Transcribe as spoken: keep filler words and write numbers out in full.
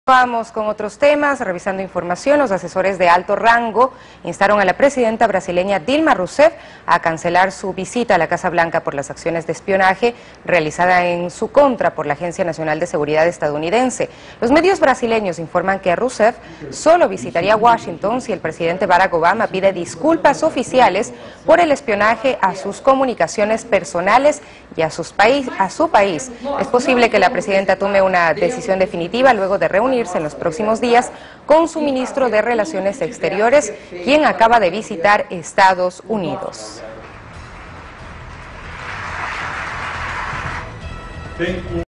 Vamos con otros temas, revisando información. Los asesores de alto rango instaron a la presidenta brasileña Dilma Rousseff a cancelar su visita a la Casa Blanca por las acciones de espionaje realizada en su contra por la Agencia Nacional de Seguridad estadounidense. Los medios brasileños informan que Rousseff solo visitaría Washington si el presidente Barack Obama pide disculpas oficiales por el espionaje a sus comunicaciones personales y a, sus país, a su país. Es posible que la presidenta tome una decisión definitiva luego de reunirse en los próximos días con su ministro de Relaciones Exteriores, quien acaba de visitar Estados Unidos.